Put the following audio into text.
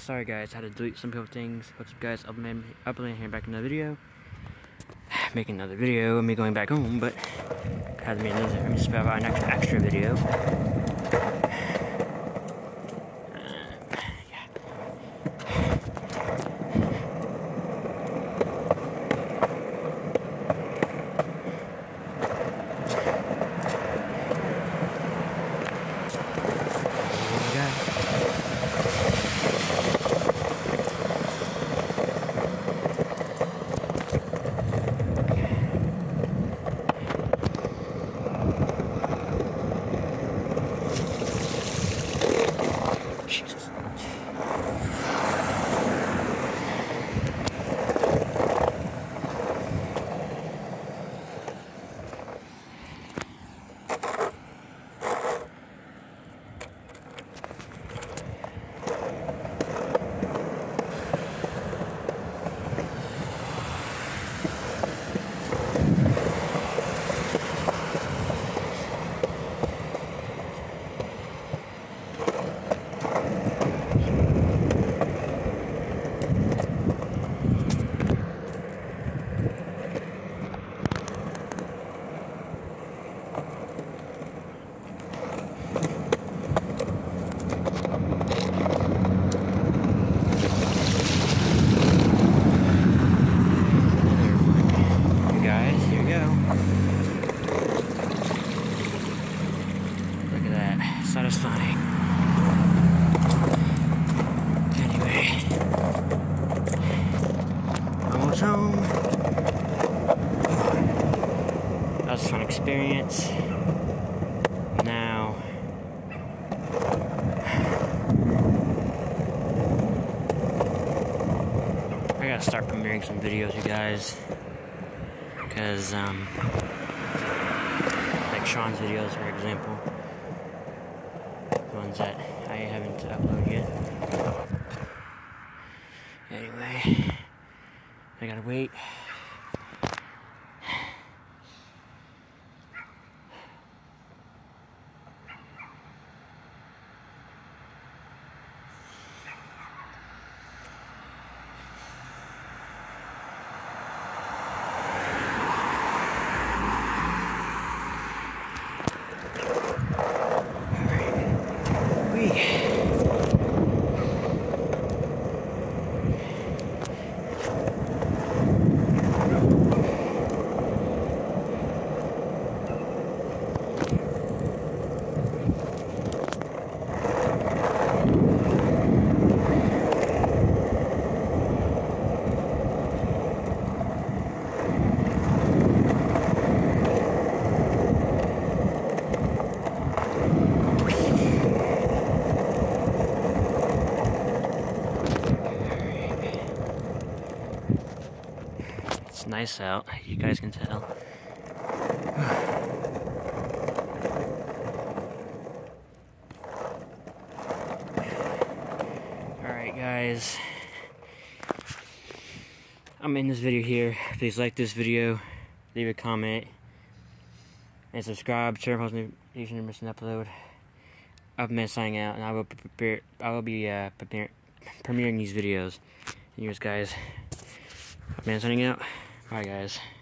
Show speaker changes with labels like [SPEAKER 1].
[SPEAKER 1] Sorry guys, I had to delete some couple things. What's up guys, uploading here back in another video. Making another video of me going back home, but had to make another, I'm just about an extra video. Jesus. Satisfying. Anyway, almost home. That was a fun experience. Now, I gotta start premiering some videos, you guys, because like Sean's videos, for example. Ones that I haven't uploaded yet. Anyway, I gotta wait. It's nice out, you guys can tell. Alright guys, I'm in this video here. Please like this video, leave a comment, and subscribe, turn on post notifications to miss an upload. I've been signing out, and I will be premiering these videos. Anyways guys, I've been signing out. Bye guys.